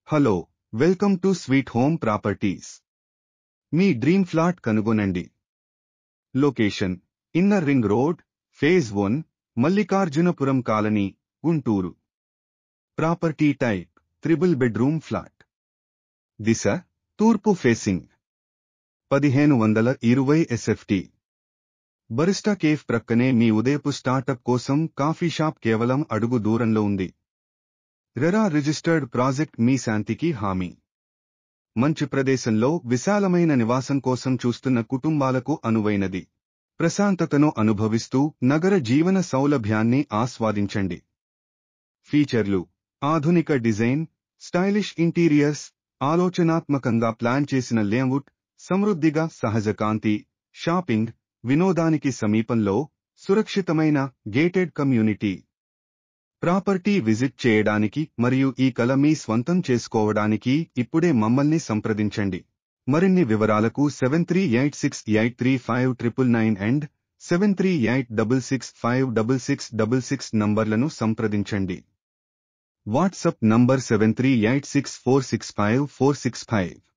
Hello, welcome to Sweet Home Properties. మీ dream flat కనుగొనండి. Location: inner ring road, phase 1, Mallikarjunapuram colony, Guntur. Property type: triple bedroom flat. దిశ: తూర్పు facing. 1520 SFT. Barista cafe ప్రక్కనే మీ ఉదయపు startup కోసం కాఫీ షాప్ కేవలం అడుగు దూరంలో ఉంది. రెరా రిజిస్టర్డ్ ప్రాజెక్ట్ మీ శాంతికి హామీ. మంచి ప్రదేశంలో విశాలమైన నివాసం కోసం చూస్తున్న కుటుంబాలకు అనువైనది. ప్రశాంతతను అనుభవిస్తూ నగర జీవన సౌలభ్యాన్ని ఆస్వాదించండి. ఫీచర్లు: ఆధునిక డిజైన్, స్టైలిష్ ఇంటీరియర్స్, ఆలోచనాత్మకంగా ప్లాన్ చేసిన లేఅవుట్, సమృద్ధిగా సహజ కాంతి, షాపింగ్, వినోదానికి సమీపంలో, సురక్షితమైన గేటెడ్ కమ్యూనిటీ. ప్రాపర్టీ విజిట్ చేయడానికి మరియు ఈ కల మీ స్వంతం చేసుకోవడానికి ఇప్పుడే మమ్మల్ని సంప్రదించండి. మరిన్ని వివరాలకు 7386835999 అండ్ 7386656666 నంబర్లను సంప్రదించండి. WhatsApp number 7386465465.